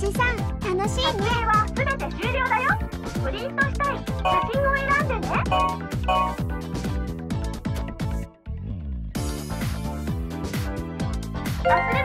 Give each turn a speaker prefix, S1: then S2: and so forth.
S1: じさん、楽しいね。
S2: 撮影は全て終了だよ。プリントしたい写真を選んでね。忘れ